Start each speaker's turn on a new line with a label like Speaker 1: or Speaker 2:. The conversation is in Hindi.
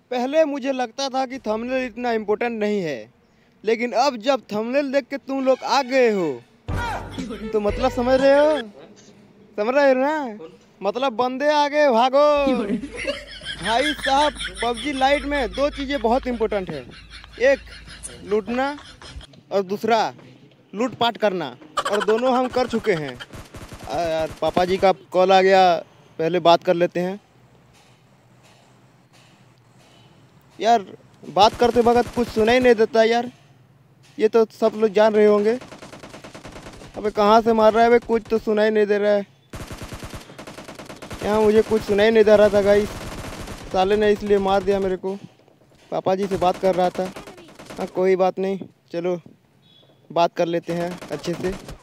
Speaker 1: पहले मुझे लगता था कि थंबनेल इतना इम्पोर्टेंट नहीं है, लेकिन अब जब थंबनेल देख के तुम लोग आ गए हो तो मतलब समझ रहे हो? समझ रहे हो ना? मतलब बंदे आ गए, भागो। भाई साहब, पबजी लाइट में दो चीज़ें बहुत इम्पोर्टेंट है। एक लूटना और दूसरा लूटपाट करना, और दोनों हम कर चुके हैं। यार पापा जी का कॉल आ गया, पहले बात कर लेते हैं। यार बात करते वक्त कुछ सुनाई नहीं देता यार, ये तो सब लोग जान रहे होंगे। अबे कहाँ से मार रहा है? अबे कुछ तो सुनाई नहीं दे रहा है यहाँ, मुझे कुछ सुनाई नहीं दे रहा था गाइस। साले ने इसलिए मार दिया मेरे को। पापा जी से बात कर रहा था। हाँ कोई बात नहीं, चलो बात कर लेते हैं अच्छे से।